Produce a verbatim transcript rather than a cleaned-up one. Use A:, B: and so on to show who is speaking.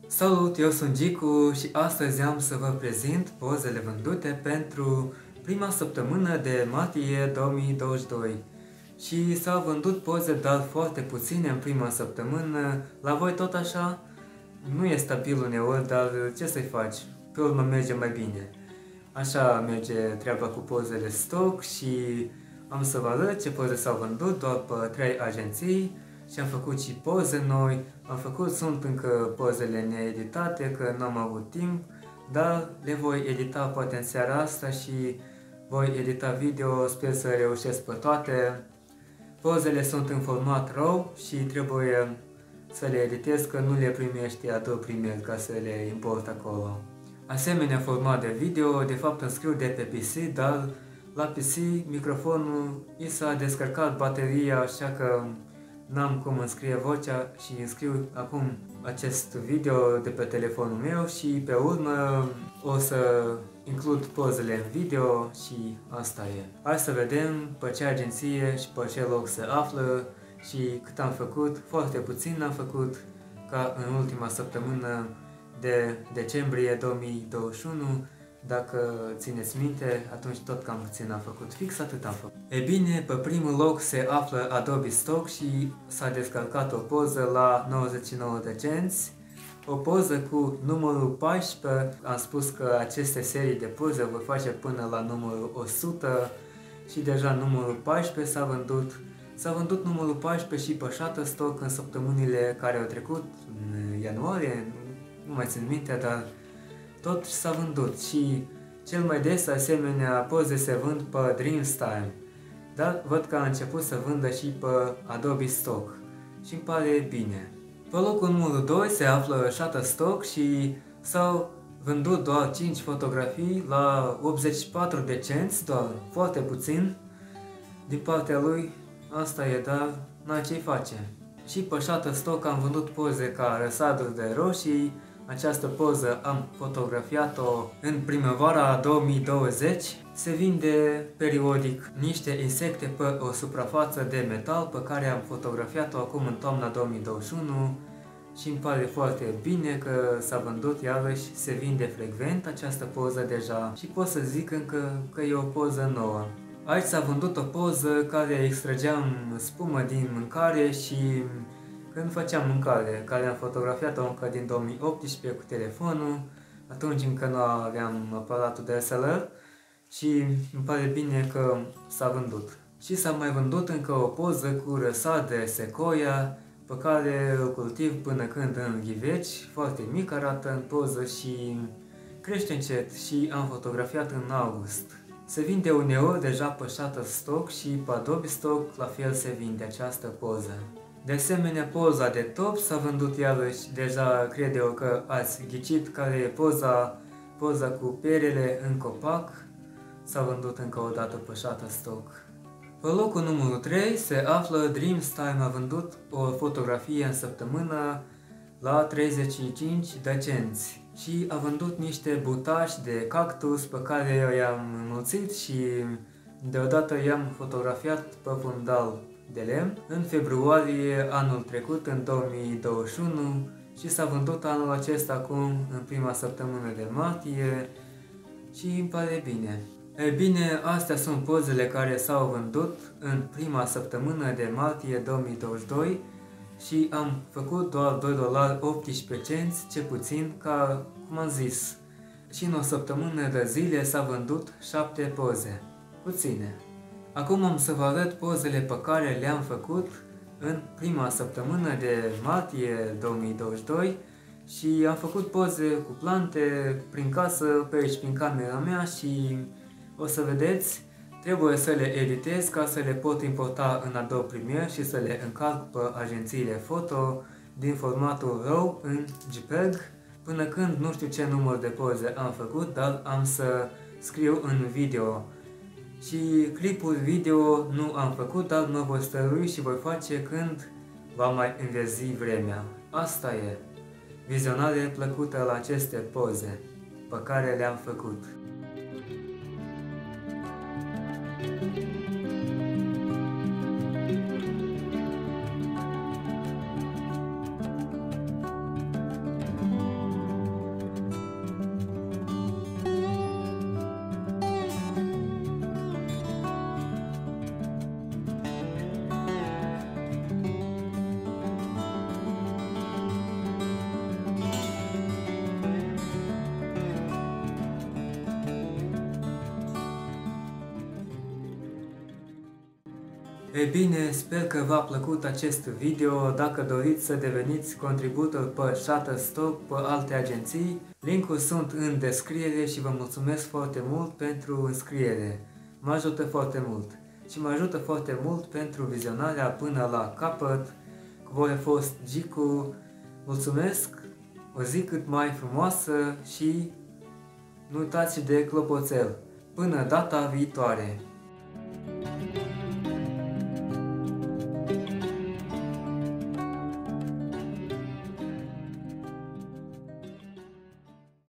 A: Salut, eu sunt Gicu și astăzi am să vă prezint pozele vândute pentru prima săptămână de martie două mii douăzeci și doi. Și s-au vândut poze, dar foarte puține în prima săptămână. La voi tot așa? Nu e stabil uneori, dar ce să-i faci? Pe urmă merge mai bine. Așa merge treaba cu pozele stock și am să vă arăt ce poze s-au vândut doar pe trei agenții. Și am făcut și poze noi, am făcut, sunt încă pozele needitate, că n-am avut timp, dar le voi edita poate în seara asta și voi edita video, sper să reușesc pe toate. Pozele sunt în format RAW și trebuie să le editez, că nu le primește Adobe Premiere ca să le import acolo. Asemenea format de video, de fapt înscriu de pe P C, dar la P C microfonul i s-a descărcat bateria, așa că n-am cum înscrie vocea și înscriu acum acest video de pe telefonul meu și pe urmă o să includ pozele în video și asta e. Hai să vedem pe ce agenție și pe ce loc se află și cât am făcut. Foarte puțin am făcut ca în ultima săptămână de decembrie două mii douăzeci și unu. Dacă țineți minte, atunci tot cam puțin am făcut, fix atât am făcut. E bine, pe primul loc se află Adobe Stock și s-a descărcat o poză la nouăzeci și nouă de cenți. O poză cu numărul paisprezece, am spus că aceste serii de poze voi face până la numărul o sută și deja numărul paisprezece s-a vândut. S-a vândut numărul paisprezece și pe Shutterstock în săptămânile care au trecut, în ianuarie, nu mai țin minte, dar tot s-a vândut și cel mai des asemenea poze se vând pe Dreamstime, dar văd că a început să vândă și pe Adobe Stock și îmi pare bine. Pe locul numărul doi se află Shutterstock și s-au vândut doar cinci fotografii la optzeci și patru de cenți, doar foarte puțin din partea lui, asta e, dar n-ai ce-i face. Și pe Shutterstock am vândut poze ca răsaduri de roșii. Această poză am fotografiat-o în primăvara două mii douăzeci. Se vinde periodic niște insecte pe o suprafață de metal pe care am fotografiat-o acum în toamna două mii douăzeci și unu și îmi pare foarte bine că s-a vândut, iarăși se vinde frecvent această poză deja și pot să zic încă că e o poză nouă. Aici s-a vândut o poză care extrageam spumă din mâncare și când făceam mâncare, care am fotografiat-o încă din două mii optsprezece cu telefonul, atunci încă nu aveam aparatul D S L R și îmi pare bine că s-a vândut. Și s-a mai vândut încă o poză cu răsade sequoia, pe care o cultiv până când în ghiveci, foarte mic arată în poză și crește încet și am fotografiat în august. Se vinde uneori deja pe Shutterstock și pe Adobe Stock la fel se vinde această poză. De asemenea, poza de top s-a vândut iarăși, deja cred eu că ați ghicit care e poza, poza cu perele în copac, s-a vândut încă o dată pe Shutterstock. Pe locul numărul trei se află Dreamstime, a vândut o fotografie în săptămână la treizeci și cinci de cenți și a vândut niște butași de cactus pe care eu i-am înmulțit și deodată i-am fotografiat pe fundal de lemn în februarie anul trecut, în două mii douăzeci și unu, și s-a vândut anul acesta acum în prima săptămână de martie și îmi pare bine. E bine, astea sunt pozele care s-au vândut în prima săptămână de martie două mii douăzeci și doi și am făcut doar doi dolari optsprezece cenți, ce puțin, ca cum am zis. Și în o săptămână de zile s-a vândut șapte poze, puține. Acum am să vă arăt pozele pe care le-am făcut în prima săptămână de martie două mii douăzeci și doi și am făcut poze cu plante prin casă, pe aici prin camera mea și o să vedeți, trebuie să le editez ca să le pot importa în Adobe Premiere și să le încarc pe agențiile foto din formatul RAW în JPEG, până când nu știu ce număr de poze am făcut, dar am să scriu în video. Și clipul video nu am făcut, dar mă voi stărui și voi face când va mai înverzi vremea. Asta e. Vizionare plăcută la aceste poze pe care le-am făcut. Ei bine, sper că v-a plăcut acest video. Dacă doriți să deveniți contributor pe Shutterstock, pe alte agenții, linkuri sunt în descriere și vă mulțumesc foarte mult pentru înscriere. Mă ajută foarte mult și mă ajută foarte mult pentru vizionarea până la capăt. Cu voi a fost Gicu. Mulțumesc, o zi cât mai frumoasă și nu uitați de clopoțel. Până data viitoare!